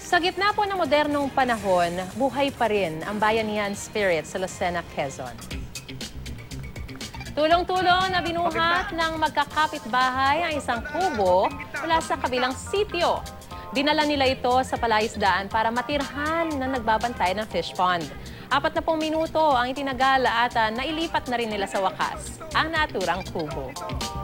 Sa gitna po ng modernong panahon, buhay pa rin ang Bayanihan spirit sa Lucena, Quezon. Tulong-tulong na binuhat ng magkakapitbahay ang isang kubo mula sa kabilang sitio. Dinala nila ito sa palaisdaan para matirhan na nagbabantay ng fish pond. 40 minuto ang itinagala at nailipat na rin nila sa wakas ang naturang kubo.